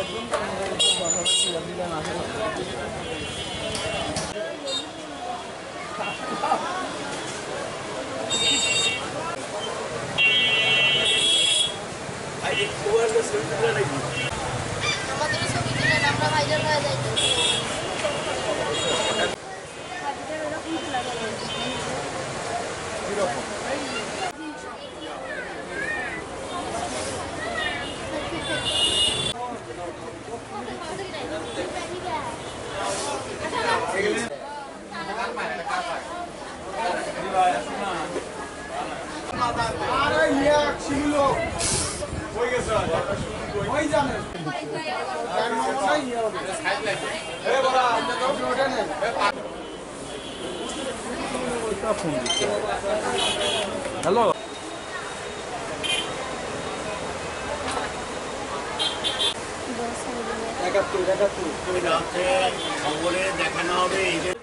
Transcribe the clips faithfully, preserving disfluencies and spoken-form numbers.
Hello খবরে দেখানো হবে এই যে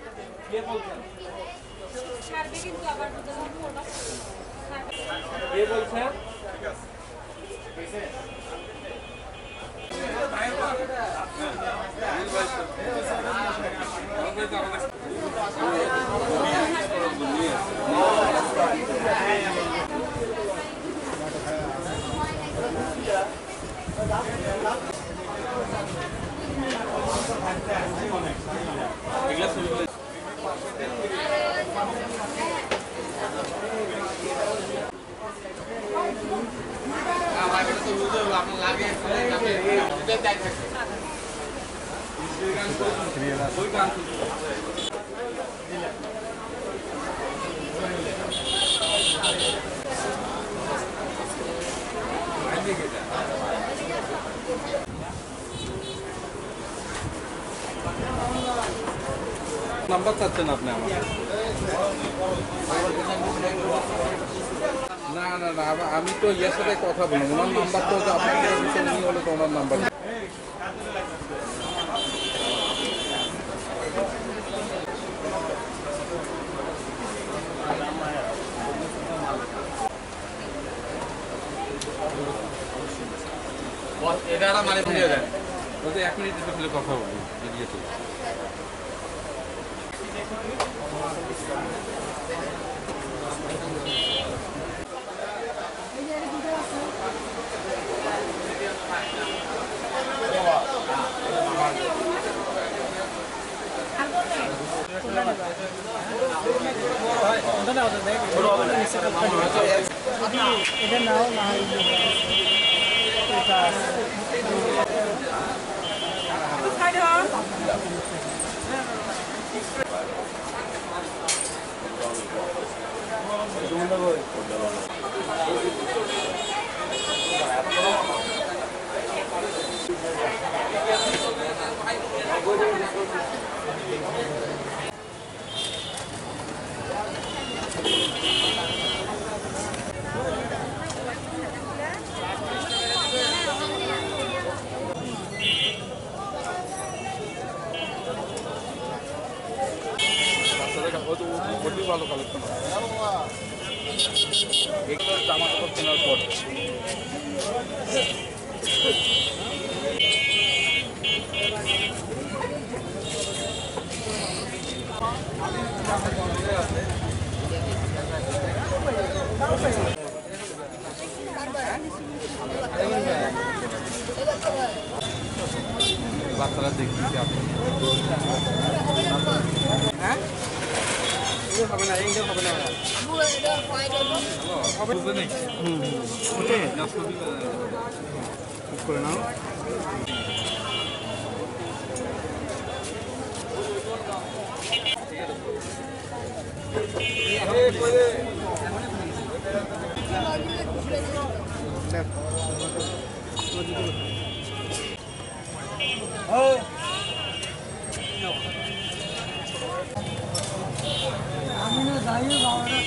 নাম্বার চাচ্ছেন আপনি আমার? না না না আমি তো ইয়ের সাথে কথা বলবো, ওনার নাম্বার তো আপনাকে নিয়ে হলে তো ওনার নাম্বার এটা মানে দিয়ে দেন বলতে এক মিনিট ফেলে কথা বলবো এগিয়ে তো এটা নাও না ভালো কালেকশন এগুলো জামা কাপড় কেনার পর বাচ্চারা দেখতেছি আপনি হ্যাঁ হবে না এইটা হবে না হবে না হুম ওকে ঠিক করে নাও আমি না যাই বাবারা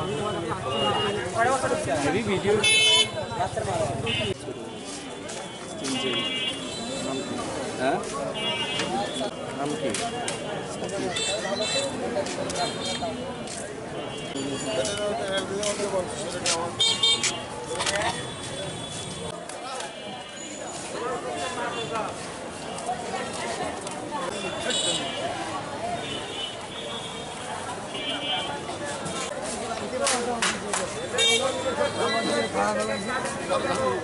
হেভি ভিডিও হ্যাঁ নাম কি খাওয়া দাওয়া